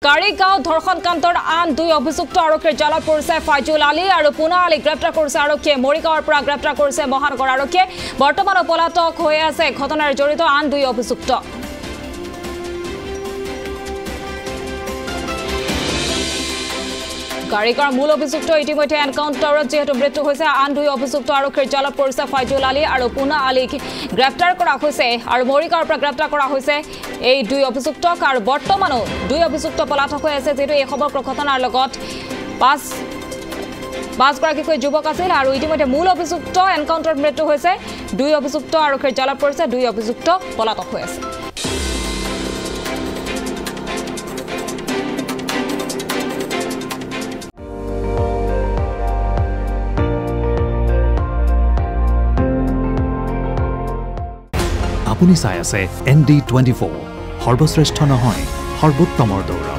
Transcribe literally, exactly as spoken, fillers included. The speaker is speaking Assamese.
কাৰিগাঁও ধৰ্ষণ কাণ্ডৰ আন দুই অভিযুক্ত আৰক্ষীৰ জালত পৰিছে ফাইজুল আলী আৰু পুনা আলীক গ্ৰেপ্তাৰ কৰিছে আৰক্ষীয়ে মৰিগাঁৱৰ পৰা গ্ৰেপ্তাৰ কৰিছে মহানগৰ আৰক্ষীয়ে বৰ্তমান পলাতক হৈ আছে ঘটনাৰ জড়িত আন দুই অভিযুক্ত কাৰিগাঁৱৰ মূল অভিযুক্ত ইতিমধ্যে এনকাউণ্টাৰত যেহেতু মৃত্যু হৈছে আন দুই অভিযুক্ত আৰক্ষীৰ জালত পৰিছে ফাইজুল আলী আৰু পুনা আলীক গ্ৰেপ্তাৰ কৰা হৈছে আৰু মৰিগাঁৱৰ পৰা গ্ৰেপ্তাৰ কৰা হৈছে এই দুই অভিযুক্তক আৰু বৰ্তমানো দুই অভিযুক্ত পলাতক হৈ আছে যেটো এই সমগ্ৰ ঘটনাৰ লগত পাঁচ পাঁচগৰাকীকৈ যুৱক আছিল আৰু ইতিমধ্যে মূল অভিযুক্ত এনকাউণ্টাৰত মৃত্যু হৈছে দুই অভিযুক্ত আৰক্ষীৰ জালত পৰিছে দুই অভিযুক্ত পলাতক হৈ আছে আপুনি চাই আছে এন ডি টুৱেণ্টি ফ'ৰ সৰ্বশ্ৰেষ্ঠ নহয় সৰ্বোত্তমৰ দৌৰ